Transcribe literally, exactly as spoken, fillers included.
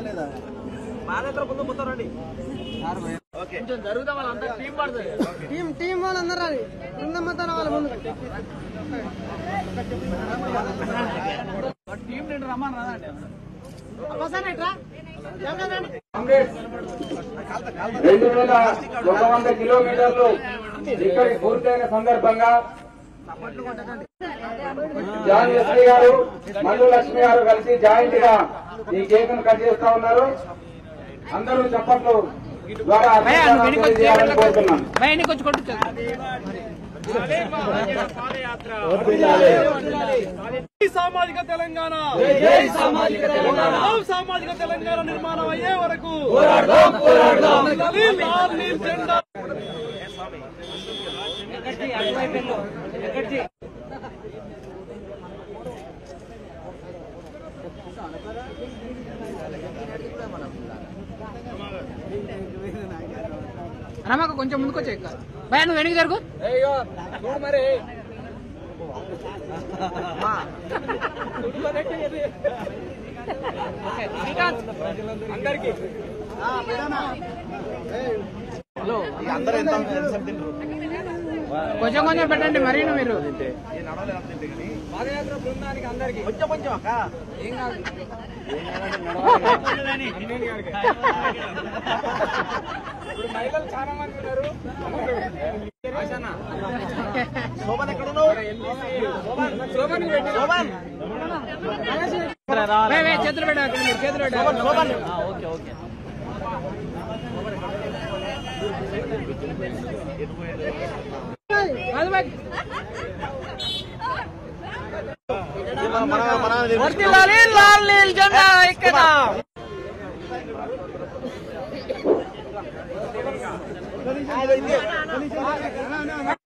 Team team వాళ్ళందరూ రాని బృందం మొత్తం రావాలి ముందు టీం నిండు రమ్మని రాదండి రెండు వేల ఒక వంద కిలోమీటర్లు ఇక్కడి పూర్తయిన సందర్భంగా జాన్ ఎస్పీ గారు మల్లు లక్ష్మి గారు కలిసి జాయింట్ గా ఈ కేక్ ను కట్ చేస్తా ఉన్నారు. అందరూ చప్పట్లు ద్వారా కోరుతున్నాం. సామాజిక తెలంగాణ సామాజిక తెలంగాణ నిర్మాణం అయ్యే వరకు రమకు కొంచెం ముందుకు వచ్చే భయ నువ్వు వెనక్కి జరుగు మరి అందరికి కొంచెం కొంచెం పెట్టండి మరీ మీరు పాదయాత్ర బృందానికి అందరికి కొంచెం కొంచెం అక్క ఏం కాదు ఇప్పుడు మహిళలు చాలా మంది ఉన్నారు. శోభన్ ఎక్కడ ఉన్నావు? చేతులు పెట్టాలి చేతులు పెట్టాలి. ఓకే ఓకే లాల్ నీల్ జెండా ఇక్కడ